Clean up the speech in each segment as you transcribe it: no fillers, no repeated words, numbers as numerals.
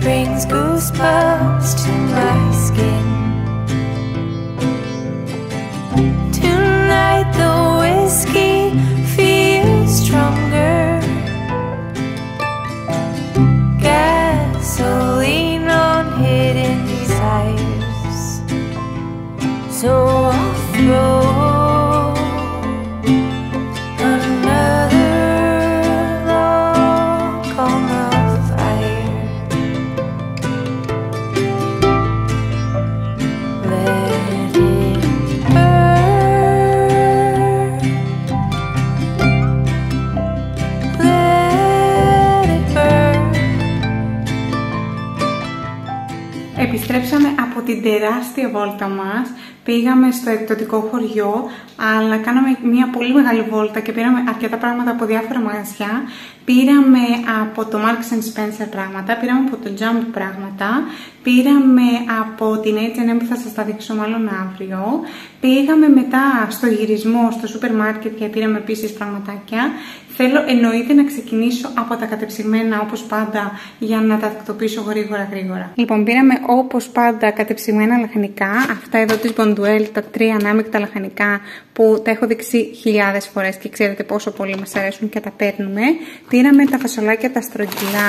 brings goosebumps to my skin. Tonight the whiskey feels stronger. Gasoline on hidden desires. So I'll throw Επιστρέψαμε από την τεράστια βόλτα μας, πήγαμε στο εκπτωτικό χωριό, αλλά κάναμε μια πολύ μεγάλη βόλτα και πήραμε αρκετά πράγματα από διάφορα μαγαζιά. Πήραμε από το Marks & Spencer πράγματα, πήραμε από το Jump πράγματα, πήραμε από την H&M που θα σας τα δείξω μάλλον αύριο. Πήγαμε μετά στο γυρισμό, στο σούπερ μάρκετ και πήραμε επίσης πραγματάκια. Θέλω εννοείται να ξεκινήσω από τα κατεψυγμένα όπως πάντα για να τα τακτοποιήσω γρήγορα. Λοιπόν, πήραμε όπως πάντα κατεψυγμένα λαχανικά. Αυτά εδώ της Bonduelle, τα 3 ανάμεικτα λαχανικά που τα έχω δείξει χιλιάδες φορές και ξέρετε πόσο πολύ μας αρέσουν και τα παίρνουμε. Πήραμε τα φασολάκια τα στρογγυλά,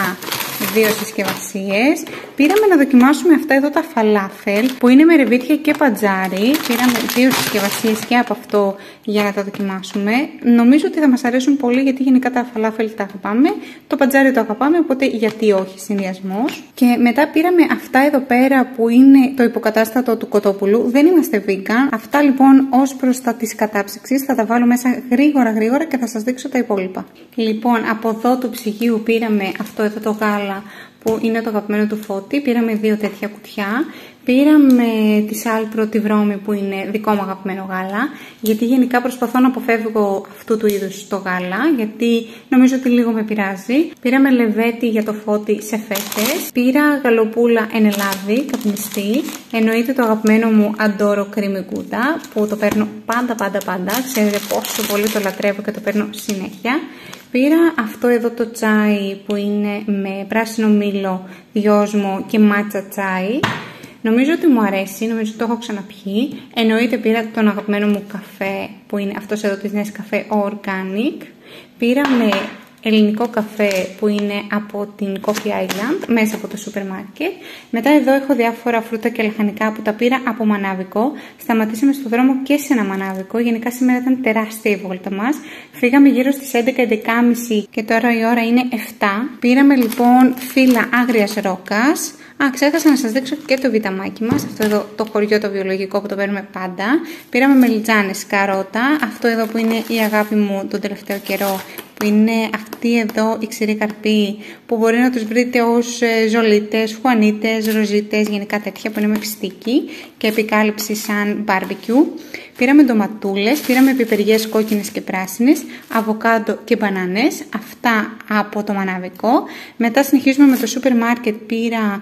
2 συσκευασίες. Πήραμε να δοκιμάσουμε αυτά εδώ τα φαλάφελ που είναι με ρεβίθια και πατζάρι. Πήραμε 2 συσκευασίες και από αυτό για να τα δοκιμάσουμε. Νομίζω ότι θα μας αρέσουν πολύ γιατί γενικά τα φαλάφελ τα αγαπάμε. Το πατζάρι το αγαπάμε, οπότε γιατί όχι, συνδυασμός. Και μετά πήραμε αυτά εδώ πέρα που είναι το υποκατάστατο του κοτόπουλου. Δεν είμαστε vegan. Αυτά λοιπόν ως προς τα της κατάψυξης θα τα βάλω μέσα γρήγορα και θα σας δείξω τα υπόλοιπα. Λοιπόν, από εδώ του ψυγείου πήραμε αυτό εδώ το γάλα που είναι το αγαπημένο του Φώτη. Πήραμε 2 τέτοια κουτιά. Πήραμε τη Σάλπρο τη βρώμη που είναι δικό μου αγαπημένο γάλα, γιατί γενικά προσπαθώ να αποφεύγω αυτού του είδους το γάλα, γιατί νομίζω ότι λίγο με πειράζει. Πήραμε λεβέτη για το Φώτη σε φέτες. Πήρα γαλοπούλα εν Ελλάδη, καπνιστή. Εννοείται το αγαπημένο μου Αντόρο κρίμι γκούτα, που το παίρνω πάντα. Ξέρετε πόσο πολύ το λατρεύω και το παίρνω συνέχεια. Πήρα αυτό εδώ το τσάι που είναι με πράσινο μήλο, δυόσμο και μάτσα τσάι. Νομίζω ότι μου αρέσει, νομίζω ότι το έχω ξαναπιεί. Εννοείται πήρα τον αγαπημένο μου καφέ που είναι αυτός εδώ της Nescafé Organic. Πήραμε ελληνικό καφέ που είναι από την Coffee Island μέσα από το σούπερ μάρκετ. Μετά εδώ έχω διάφορα φρούτα και λαχανικά που τα πήρα από μανάβικο. Σταματήσαμε στο δρόμο και σε ένα μανάβικο. Γενικά σήμερα ήταν τεράστια η βόλτα μας. Φύγαμε γύρω στις 11-11.30 και τώρα η ώρα είναι 7. Πήραμε λοιπόν φύλλα άγριας ρόκας. Ξέχασα να σας δείξω και το βιταμάκι μας. Αυτό εδώ το χωριό το βιολογικό που το παίρνουμε πάντα. Πήραμε μελιτζάνες, καρότα. Αυτό εδώ που είναι η αγάπη μου τον τελευταίο καιρό, που είναι αυτή εδώ η ξηρή καρπή, που μπορεί να τους βρείτε ως ζολίτες, χουανίτες, ροζίτες, γενικά τέτοια που είναι με φιστίκι και επικάλυψη σαν μπάρμπεκιου. Πήραμε ντοματούλες, πήραμε πιπεριές κόκκινες και πράσινες, αβοκάντο και μπανάνες. Αυτά από το μανάβικο. Μετά συνεχίζουμε με το σούπερ μάρκετ. Πήρα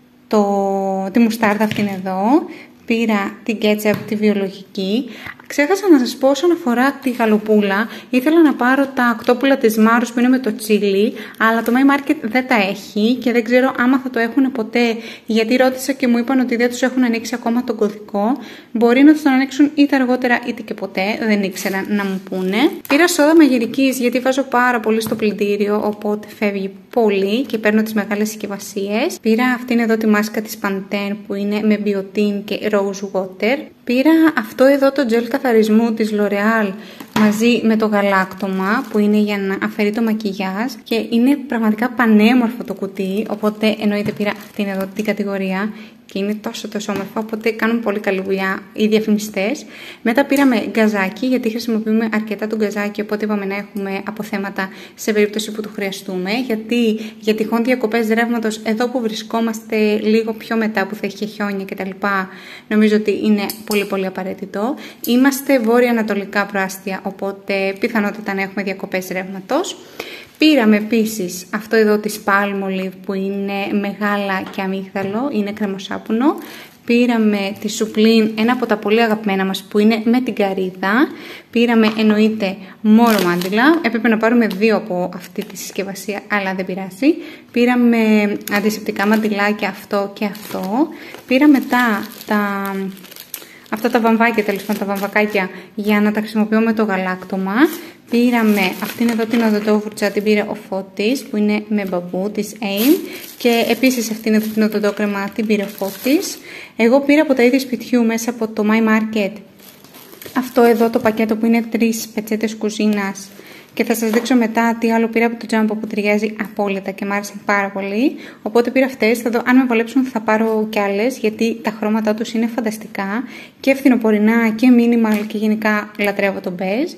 τη μουστάρδα αυτήν εδώ. Πήρα την κέτσαπ τη βιολογική. Ξέχασα να σας πω όσον αφορά τη γαλοπούλα. Ήθελα να πάρω τα ακτόπουλα της Μάρους που είναι με το τσίλι, αλλά το My Market δεν τα έχει και δεν ξέρω άμα θα το έχουν ποτέ, γιατί ρώτησα και μου είπαν ότι δεν τους έχουν ανοίξει ακόμα τον κωδικό. Μπορεί να τους τον ανοίξουν είτε αργότερα είτε και ποτέ, δεν ήξερα να μου πούνε. Πήρα σόδα μαγειρικής γιατί βάζω πάρα πολύ στο πλυντήριο, οπότε φεύγει πολύ και παίρνω τις μεγάλες συσκευασίες. Πήρα αυτήν εδώ τη μάσκα της Pantene που είναι με μπιωτίν και rose water. Πήρα αυτό εδώ το gel καθαρισμού της L'Oreal μαζί με το γαλάκτομα που είναι για να αφαιρεί το μακιγιάζ και είναι πραγματικά πανέμορφο το κουτί, οπότε εννοείται πήρα αυτήν εδώ την κατηγορία και είναι τόσο όμορφα, οπότε κάνουν πολύ καλή δουλειά οι διαφημιστές. Μετά πήραμε γκαζάκι γιατί χρησιμοποιούμε αρκετά το γκαζάκι, οπότε είπαμε να έχουμε αποθέματα σε περίπτωση που το χρειαστούμε, γιατί για τυχόν διακοπές ρεύματος εδώ που βρισκόμαστε λίγο πιο μετά που θα έχει και χιόνια κτλ, νομίζω ότι είναι πολύ απαραίτητο. Είμαστε βόρεια-ανατολικά προάστια, οπότε πιθανότητα να έχουμε διακοπές ρεύματος. Πήραμε επίσης αυτό εδώ της Palmolive που είναι με γάλα και αμύγδαλο, είναι κρεμοσάπουνο. Πήραμε τη σουπλίν, ένα από τα πολύ αγαπημένα μας που είναι με την καρύδα. Πήραμε εννοείται μόρο μάντιλα. Έπρεπε να πάρουμε 2 από αυτή τη συσκευασία, αλλά δεν πειράζει. Πήραμε αντισηπτικά μαντιλάκια, αυτό και αυτό. Πήρα μετά αυτά τα βαμβάκια, τέλος πάντων, τα βαμβακάκια για να τα χρησιμοποιώ με το γαλάκτωμα. Πήραμε αυτήν εδώ την οδοντόβουρτσα, την πήρε ο Φώτης που είναι με μπαμπού της AIM, και επίσης αυτήν εδώ την οδοντόκρεμα την πήρε ο Φώτης. Εγώ πήρα από τα ίδια σπιτιού μέσα από το My Market αυτό εδώ το πακέτο που είναι 3 πετσέτες κουζίνας, και θα σας δείξω μετά τι άλλο πήρα από το Jumbo που ταιριάζει απόλυτα και μου άρεσε πάρα πολύ. Οπότε πήρα αυτές. Θα δω αν με βολέψουν, θα πάρω κι άλλες, γιατί τα χρώματά τους είναι φανταστικά και φθινοπορεινά και minimal, και γενικά λατρεύω το beige.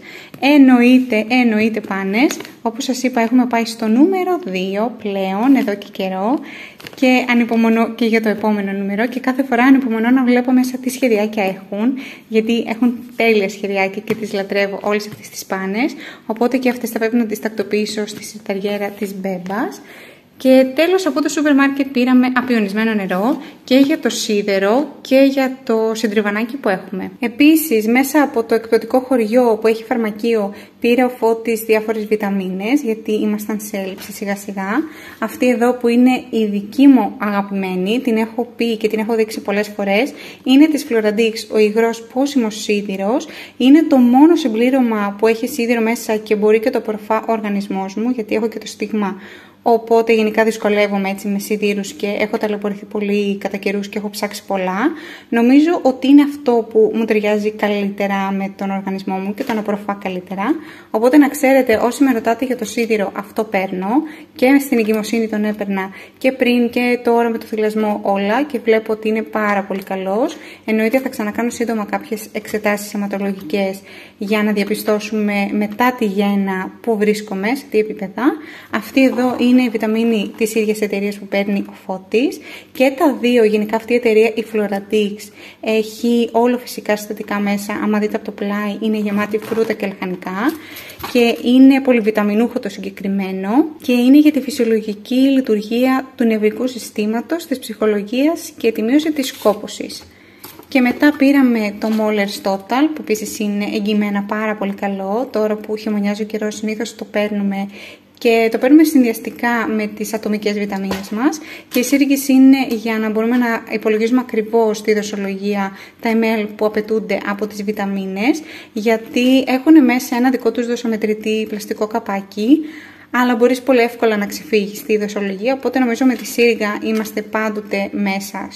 Εννοείται πάνες. Όπως σας είπα, έχουμε πάει στο νούμερο 2 πλέον εδώ και καιρό, και ανυπομονώ και για το επόμενο νούμερο, και κάθε φορά ανυπομονώ να βλέπω μέσα τι σχεδιάκια έχουν, γιατί έχουν τέλεια σχεδιάκια και τις λατρεύω όλες αυτές τις πάνες. Οπότε και αυτές θα πρέπει να τις τακτοποιήσω στη σιταριέρα της Μπέμπας. Και τέλος, από το σούπερ μάρκετ πήραμε απιονισμένο νερό και για το σίδερο και για το συντριβανάκι που έχουμε. Επίσης, μέσα από το εκπτωτικό χωριό που έχει φαρμακείο, πήρε ο Φώτης διάφορες βιταμίνες, γιατί ήμασταν σε έλλειψη σιγά σιγά. Αυτή εδώ που είναι η δική μου αγαπημένη, την έχω πει και την έχω δείξει πολλές φορές, είναι της Floradix, ο υγρός πόσιμος σίδηρος. Είναι το μόνο συμπλήρωμα που έχει σίδηρο μέσα και μπορεί και το απορροφά ο οργανισμός μου, γιατί έχω και το στίγμα. Οπότε γενικά δυσκολεύομαι έτσι με σιδήρους και έχω ταλαιπωρηθεί πολύ κατά καιρούς και έχω ψάξει πολλά. Νομίζω ότι είναι αυτό που μου ταιριάζει καλύτερα με τον οργανισμό μου και τον απορροφά καλύτερα. Οπότε να ξέρετε, όσοι με ρωτάτε για το σίδηρο, αυτό παίρνω, και στην εγκυμοσύνη τον έπαιρνα και πριν και τώρα με το θυλασμό όλα, και βλέπω ότι είναι πάρα πολύ καλός. Εννοείται θα ξανακάνω σύντομα κάποιες εξετάσεις αιματολογικές για να διαπιστώσουμε μετά τη γέννα που βρίσκομαι, σε τι επίπεδα. Αυτή εδώ είναι η βιταμίνη της ίδιας εταιρείας που παίρνει ο Φώτης, και τα δύο, γενικά αυτή η εταιρεία, η Floradix, έχει όλο φυσικά συστατικά μέσα. Άμα δείτε από το πλάι, είναι γεμάτη φρούτα και λαχανικά, και είναι πολυβιταμινούχο το συγκεκριμένο, και είναι για τη φυσιολογική λειτουργία του νευρικού συστήματος, της ψυχολογίας και τη μείωση της κόπωσης. Και μετά πήραμε το Mollers Total, που επίσης είναι εγγυημένα πάρα πολύ καλό. Τώρα που χειμωνιάζει ο καιρός, συνήθως το παίρνουμε, και το παίρνουμε συνδυαστικά με τις ατομικές βιταμίνες μας, και η σύγκριση είναι για να μπορούμε να υπολογίζουμε ακριβώς τη δοσολογία, τα ml που απαιτούνται από τις βιταμίνες, γιατί έχουν μέσα ένα δικό τους δοσομετρητή πλαστικό καπάκι, αλλά μπορείς πολύ εύκολα να ξεφύγεις τη δοσολογία, οπότε νομίζω με τη σύριγγα είμαστε πάντοτε μέσα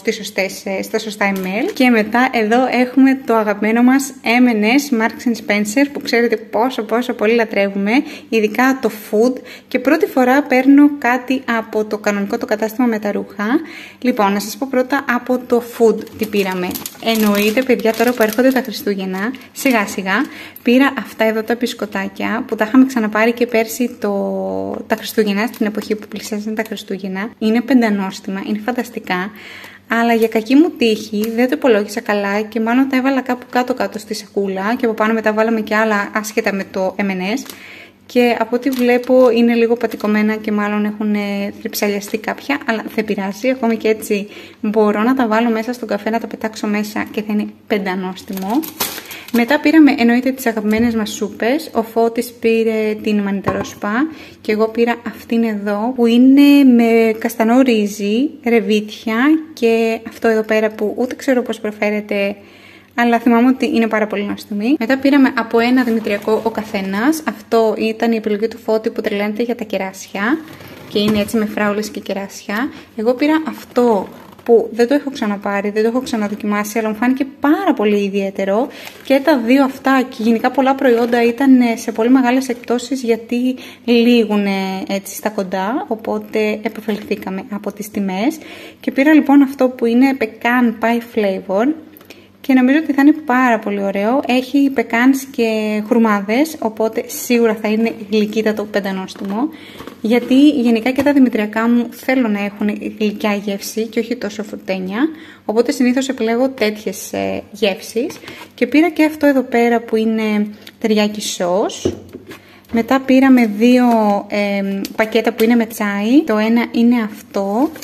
στα σωστά ml. Και μετά εδώ έχουμε το αγαπημένο μας M&S Marks & Spencer, που ξέρετε πόσο πολύ λατρεύουμε, ειδικά το food, και πρώτη φορά παίρνω κάτι από το κανονικό το κατάστημα με τα ρούχα. Λοιπόν, να σας πω πρώτα από το food τι πήραμε. Εννοείται, παιδιά, τώρα που έρχονται τα Χριστούγεννα, σιγά σιγά πήρα αυτά εδώ τα μπισκοτάκια που τα είχαμε ξαναπάρει και πέρσι τα Χριστούγεννα, στην εποχή που πλησιάζουν τα Χριστούγεννα. Είναι πεντανόστιμα, είναι φανταστικά, αλλά για κακή μου τύχη δεν το υπολόγισα καλά και μάλλον τα έβαλα κάπου κάτω στη σακούλα, και από πάνω μετά βάλαμε και άλλα άσχετα με το M&S, και από ό,τι βλέπω είναι λίγο πατικωμένα και μάλλον έχουν τριψαλιαστεί κάποια, αλλά δεν πειράζει, ακόμη και έτσι μπορώ να τα βάλω μέσα στον καφέ, να τα πετάξω μέσα και θα είναι πεντανόστιμο. Μετά πήραμε εννοείται τις αγαπημένες μας σούπες. Ο Φώτης πήρε την μανιταρόσουπα και εγώ πήρα αυτήν εδώ που είναι με καστανό ρύζι, ρεβίτια, και αυτό εδώ πέρα που ούτε ξέρω πώς προφέρεται, αλλά θυμάμαι ότι είναι πάρα πολύ νόστιμη. Μετά πήραμε από ένα δημητριακό ο καθένας. Αυτό ήταν η επιλογή του Φώτη που τρελαίνεται για τα κεράσια και είναι έτσι με φράουλες και κεράσια. Εγώ πήρα αυτό που δεν το έχω ξαναπάρει, δεν το έχω ξαναδοκιμάσει, αλλά μου φάνηκε πάρα πολύ ιδιαίτερο, και τα δύο αυτά και γενικά πολλά προϊόντα ήταν σε πολύ μεγάλες εκπτώσεις, γιατί λήγουν έτσι στα κοντά, οπότε επωφεληθήκαμε από τις τιμές. Και πήρα λοιπόν αυτό που είναι pecan pie flavor, και νομίζω ότι θα είναι πάρα πολύ ωραίο. Έχει πεκάνς και χρουμάδες, οπότε σίγουρα θα είναι γλυκύτατο πεντανόστιμο, γιατί γενικά και τα δημητριακά μου θέλω να έχουν γλυκιά γεύση και όχι τόσο φρουτένια, οπότε συνήθως επιλέγω τέτοιες γεύσεις. Και πήρα και αυτό εδώ πέρα που είναι τεριάκι σος. Μετά πήραμε δύο πακέτα που είναι με τσάι. Το ένα είναι αυτό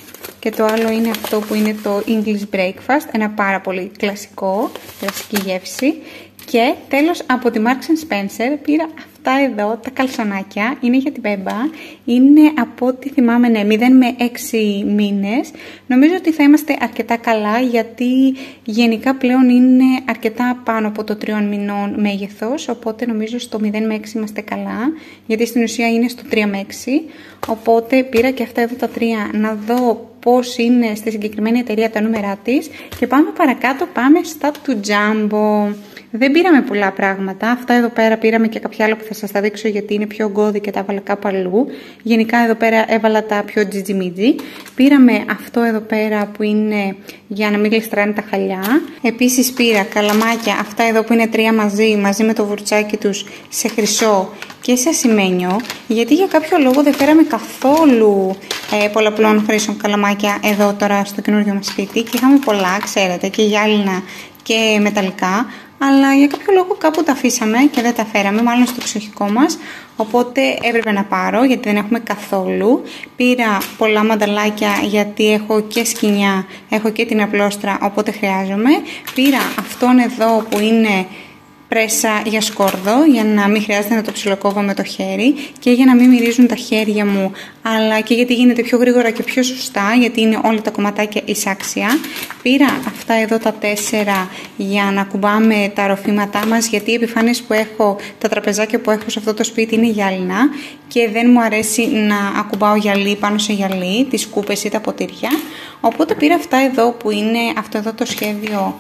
και το άλλο είναι αυτό που είναι το English Breakfast, ένα πάρα πολύ κλασική γεύση. Και τέλος από τη Marks & Spencer πήρα αυτά εδώ, τα καλσονάκια, είναι για την Μπέμπα, είναι από ό,τι θυμάμαι 0 με 6 μήνες. Νομίζω ότι θα είμαστε αρκετά καλά, γιατί γενικά πλέον είναι αρκετά πάνω από το 3 μηνών μέγεθος, οπότε νομίζω στο 0 με 6 είμαστε καλά, γιατί στην ουσία είναι στο 3 με 6, οπότε πήρα και αυτά εδώ τα 3 να δω πώς είναι στη συγκεκριμένη εταιρεία τα νούμερά της και πάμε παρακάτω, πάμε στα του Jumbo. Δεν πήραμε πολλά πράγματα. Αυτά εδώ πέρα πήραμε και κάποια άλλα που θα σας τα δείξω γιατί είναι πιο γκώδη και τα έβαλα κάπου αλλού. Γενικά εδώ πέρα έβαλα τα πιο τζιτζιμίτζι. Πήραμε αυτό εδώ πέρα που είναι για να μην γλιστράνε τα χαλιά. Επίσης πήρα καλαμάκια, αυτά εδώ που είναι 3 μαζί με το βουρτσάκι τους σε χρυσό και σε ασημένιο, γιατί για κάποιο λόγο δεν φέραμε καθόλου πολλαπλών χρήσεων καλαμάκια εδώ τώρα στο καινούργιο μας σπίτι και είχαμε πολλά, ξέρετε, και γυάλινα και μεταλλικά, αλλά για κάποιο λόγο κάπου τα αφήσαμε και δεν τα φέραμε, μάλλον στο εξοχικό μας, οπότε έπρεπε να πάρω γιατί δεν έχουμε καθόλου. Πήρα πολλά μανταλάκια γιατί έχω και σκοινιά, έχω και την απλόστρα, οπότε χρειάζομαι. Πήρα αυτόν εδώ που είναι πρέσα για σκόρδο, για να μην χρειάζεται να το ψιλοκόβω με το χέρι και για να μην μυρίζουν τα χέρια μου, αλλά και γιατί γίνεται πιο γρήγορα και πιο σωστά, γιατί είναι όλα τα κομματάκια εισάξια. Πήρα αυτά εδώ τα 4 για να κουμπάμε τα ροφήματά μας, γιατί οι επιφάνειες που έχω, τα τραπεζάκια που έχω σε αυτό το σπίτι είναι γυάλινα και δεν μου αρέσει να ακουμπάω γυαλί πάνω σε γυαλί, τις κούπες ή τα ποτήρια. Οπότε πήρα αυτά εδώ που είναι αυτό εδώ το σχέδιο,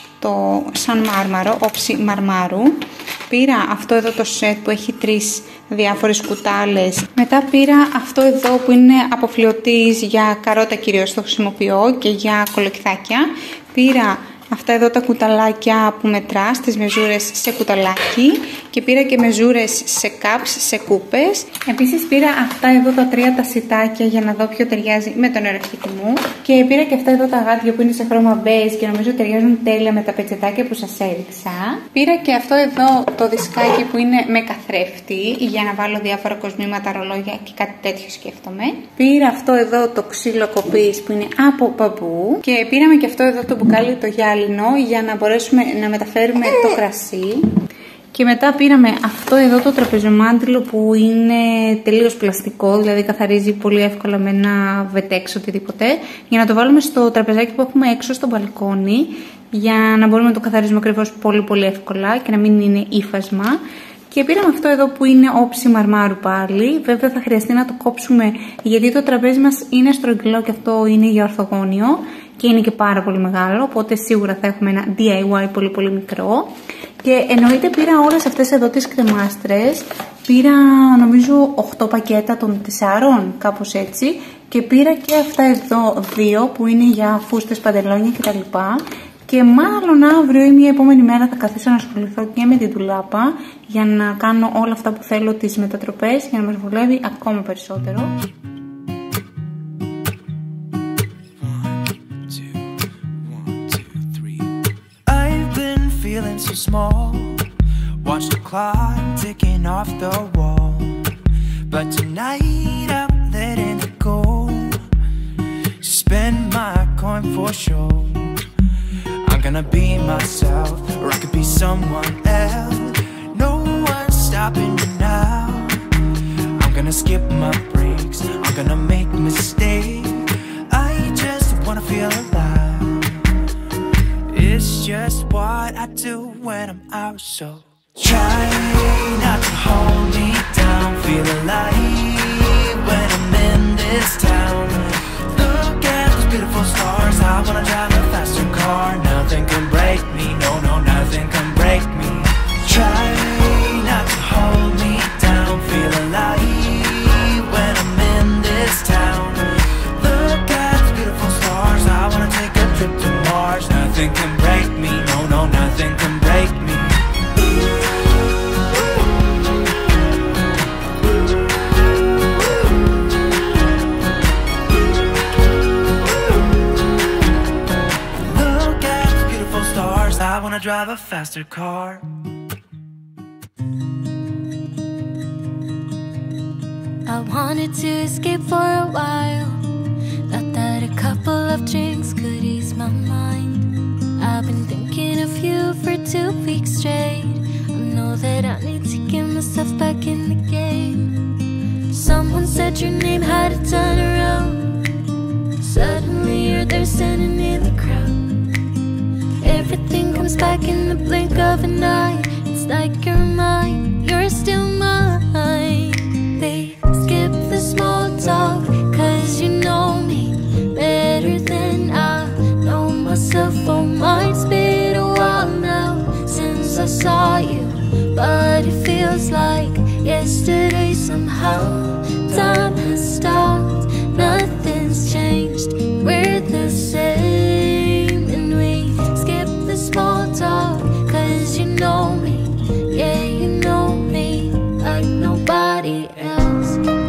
το σαν μάρμαρο, όψη μαρμάρου. Πήρα αυτό εδώ το σετ που έχει 3 διάφορες κουτάλες. Μετά πήρα αυτό εδώ που είναι αποφλιωτής, για καρότα κυρίως το χρησιμοποιώ και για κολοκυθάκια. Πήρα αυτά εδώ τα κουταλάκια που μετράς, τις μεζούρες σε κουταλάκι, και πήρα και μεζούρες σε cups, σε κούπες. Επίσης πήρα αυτά εδώ τα 3 τα σιτάκια για να δω ποιο ταιριάζει με τον νεροχύτη μου. Και πήρα και αυτά εδώ τα γάντια που είναι σε χρώμα μπέζ και νομίζω ταιριάζουν τέλεια με τα πετσετάκια που σας έδειξα. Πήρα και αυτό εδώ το δισκάκι που είναι με καθρέφτη για να βάλω διάφορα κοσμήματα, ρολόγια και κάτι τέτοιο σκέφτομαι. Πήρα αυτό εδώ το ξύλο κοπής που είναι από μπαμπού. Και πήραμε και αυτό εδώ το μπουκάλι το γυάλινο για να μπορέσουμε να μεταφέρουμε το κρασί. Και μετά πήραμε αυτό εδώ το τραπεζομάντιλο που είναι τελείως πλαστικό, δηλαδή καθαρίζει πολύ εύκολα με ένα βετέξ οτιδήποτε, για να το βάλουμε στο τραπεζάκι που έχουμε έξω στο μπαλκόνι, για να μπορούμε να το καθαρίζουμε ακριβώς πολύ εύκολα και να μην είναι ύφασμα. Και πήραμε αυτό εδώ που είναι όψη μαρμάρου πάλι. Βέβαια θα χρειαστεί να το κόψουμε γιατί το τραπέζι μας είναι στρογγυλό και αυτό είναι για ορθογώνιο και είναι και πάρα πολύ μεγάλο, οπότε σίγουρα θα έχουμε ένα DIY πολύ μικρό. Και εννοείται πήρα όλες αυτές εδώ τις κρεμάστρες. Πήρα νομίζω 8 πακέτα των 4, κάπως έτσι. Και πήρα και αυτά εδώ 2 που είναι για φούστες, παντελόνια κτλ. Και μάλλον αύριο ή μια επόμενη μέρα θα καθίσω να ασχοληθώ και με την ντουλάπα για να κάνω όλα αυτά που θέλω, τις μετατροπές, για να μας βολεύει ακόμα περισσότερο. So small, watch the clock ticking off the wall. But tonight I'm letting it go. Spend my coin for sure. I'm gonna be myself, or I could be someone else. No one's stopping me now. I'm gonna skip my breaks, I'm gonna make mistakes. I just wanna feel alive. It's just what I do when I'm out, so try not to hold me down. Feel alive when I'm in this town. Look at those beautiful stars. I wanna drive a faster car. Nothing can break me, no, nothing can break me. Try not to hold me down. Feel alive when I'm in this town. Look at those beautiful stars. I wanna take a trip to Mars. Nothing can break me, no, nothing can break me. Look at the beautiful stars. I wanna drive a faster car. I wanted to escape for a while. Thought that it couple of drinks could ease my mind. I've been thinking of you for 2 weeks straight. I know that I need to get myself back in the game. Someone said your name had a turn around. Suddenly you're there standing in the crowd. Everything comes back in the blink of an eye. It's like you're mine, you're still mine. They skip the small talk, 'cause you know me better than I know myself. Oh, it's been a while now since I saw you, but it feels like yesterday somehow. Time has stopped, nothing's changed, we're the same. And we skip the small talk, 'cause you know me, yeah, you know me like nobody else.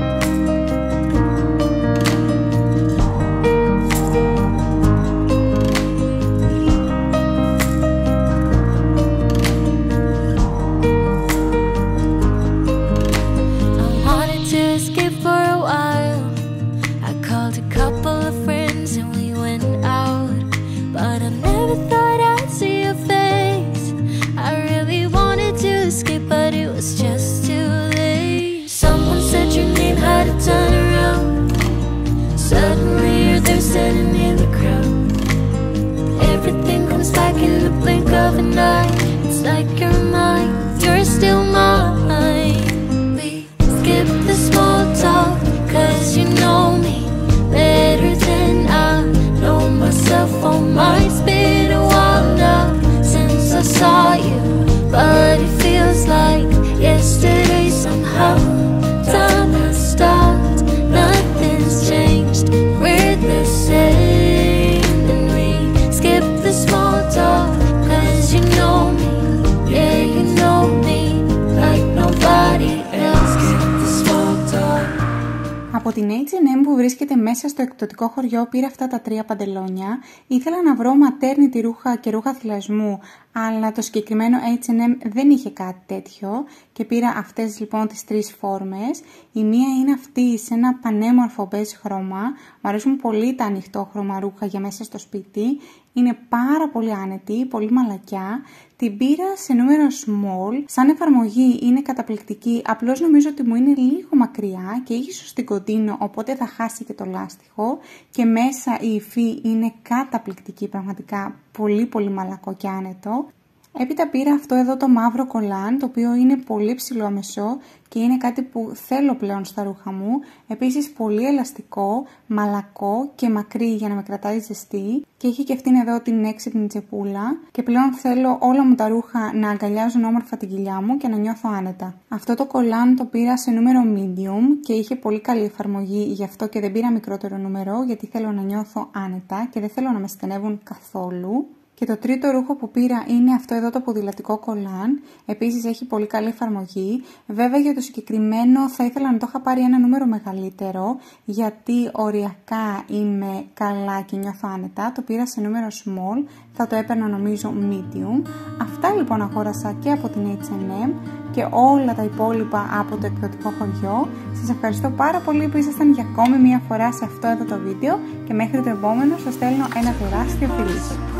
I wanted to escape for a while. I called a couple of friends and we went out, but I never thought I'd see your face. I really wanted to escape, but it was just too late. Someone said your name had a turn around. Suddenly you're there standing in the crowd. Everything comes back in the blink of an eye. It's like you're mine, you're still mine. We skip the small talk, 'cause you know me better than I know myself. Oh, it's been a while now since I saw you, but it feels like yesterday somehow. Time has stopped, nothing's changed, we're the same. And we skip the small talk, 'cause you know me, yeah, you know me like nobody else. Skip the small talk. Από την H&M που βρίσκεται μέσα στο εκπτωτικό χωριό πήρα αυτά τα 3 παντελόνια. Ήθελα να βρω maternity ρούχα και ρούχα θυλασμού, αλλά το συγκεκριμένο H&M δεν είχε κάτι τέτοιο και πήρα αυτές λοιπόν τις 3 φόρμες. Η μία είναι αυτή σε ένα πανέμορφο μπέζ χρώμα. Μου αρέσουν πολύ τα ανοιχτόχρωμα ρούχα για μέσα στο σπίτι. Είναι πάρα πολύ άνετη, πολύ μαλακιά. Την πήρα σε νούμερο small. Σαν εφαρμογή είναι καταπληκτική, απλώς νομίζω ότι μου είναι λίγο μακριά και ίσως στην κοντίνω, οπότε θα χάσει και το λάστιχο. Και μέσα η υφή είναι καταπληκτική, πραγματικά πολύ πολύ μαλακό και άνετο. Έπειτα πήρα αυτό εδώ το μαύρο κολάν, το οποίο είναι πολύ ψηλό αμεσό και είναι κάτι που θέλω πλέον στα ρούχα μου. Επίσης πολύ ελαστικό, μαλακό και μακρύ για να με κρατάει ζεστή. Και έχει και αυτήν εδώ την έξυπνη τσεπούλα. Και πλέον θέλω όλα μου τα ρούχα να αγκαλιάζουν όμορφα την κοιλιά μου και να νιώθω άνετα. Αυτό το κολάν το πήρα σε νούμερο medium και είχε πολύ καλή εφαρμογή, γι' αυτό και δεν πήρα μικρότερο νούμερο, γιατί θέλω να νιώθω άνετα και δεν θέλω να με στενεύουν καθόλου. Και το τρίτο ρούχο που πήρα είναι αυτό εδώ το ποδηλατικό κολάν. Επίσης έχει πολύ καλή εφαρμογή. Βέβαια για το συγκεκριμένο θα ήθελα να το είχα πάρει ένα νούμερο μεγαλύτερο, γιατί οριακά είμαι καλά και νιώθω άνετα. Το πήρα σε νούμερο small, θα το έπαιρνα νομίζω medium. Αυτά λοιπόν αγόρασα και από την H&M και όλα τα υπόλοιπα από το εκπτωτικό χωριό. Σας ευχαριστώ πάρα πολύ που ήσασταν για ακόμη μια φορά σε αυτό εδώ το βίντεο και μέχρι το επόμενο σας στέλνω ένα τεράστιο φιλί.